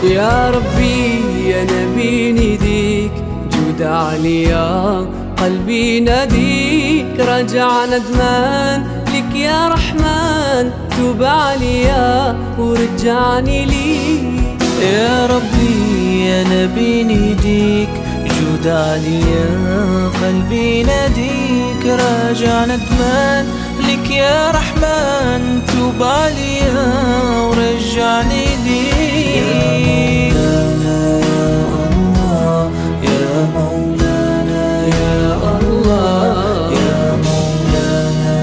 يا ربي يا نبي نديك جود عليا، قلبي ناديك رجع ندمان لك يا رحمن، توب عليا ورجعني ليك. يا ربي يا نبي نديك جود عليا، قلبي ناديك راجع ندمان لك يا رحمن، توب عليا ورجعني ليك. يا مولانا يا الله، يا مولانا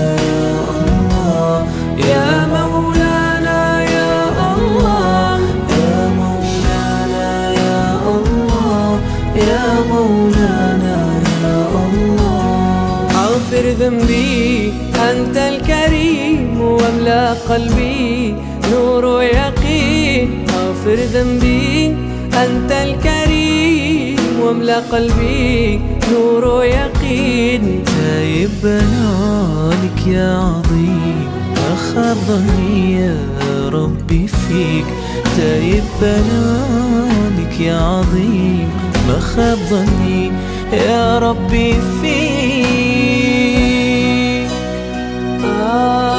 يا مولانا يا الله، يا مولانا يا الله، يا مولانا يا الله. اغفر ذنبي أنت الكريم، واملأ قلبي نور ويقين. اغفر ذنبي أنت الكريم، واملأ قلبي نور ويقين. تايب بنالك يا عظيم، ما خاب ظني يا ربي فيك. تايب بنالك يا عظيم، ما خاب ظني يا ربي فيك.